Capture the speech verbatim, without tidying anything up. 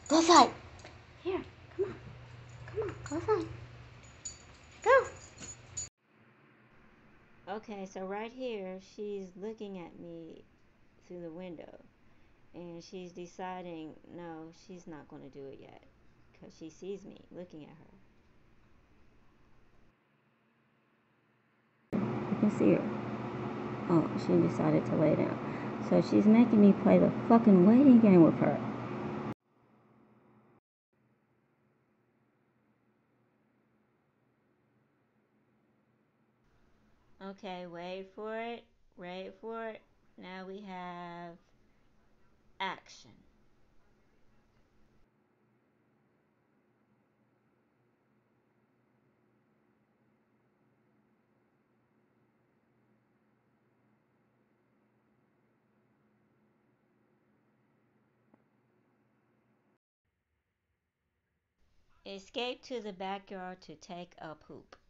Go outside. Here, come on. Come on, go outside. Go. Okay, so right here, she's looking at me through the window. And she's deciding, no, she's not going to do it yet. Because she sees me looking at her. You can see her. Oh, she decided to lay down. So she's making me play the fucking waiting game with her. Okay, wait for it. Wait for it. Now we have action. Escape to the backyard to take a poop.